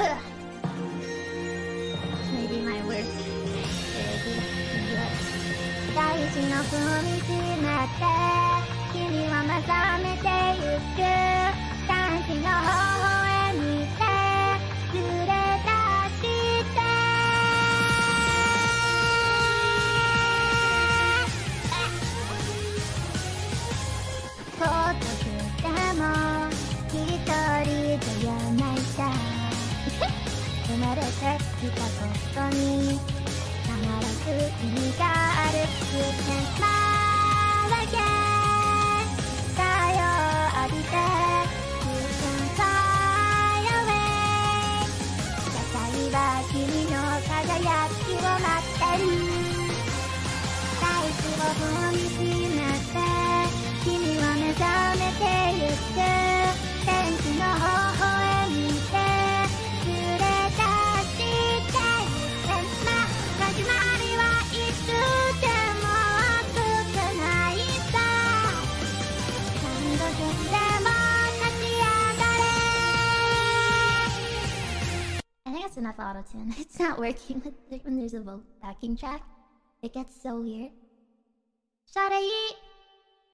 Maybe my work. 大事な踏みしめて君は目覚めてゆく男子の微笑みで連れ出して孤独でも一人じゃないさ生まれてきたことに必ず意味があるってまだけ太陽浴びて You can fly away 世界は君の輝きを待ってる大地を踏みしめて君は目覚めてゆく天使の微笑みで連れ出して始まりはいつでも遅くないさ何度でも立ち上がれ I think it's enough auto-tune. It's not working when there's a vote backing track. It gets so weird. それいい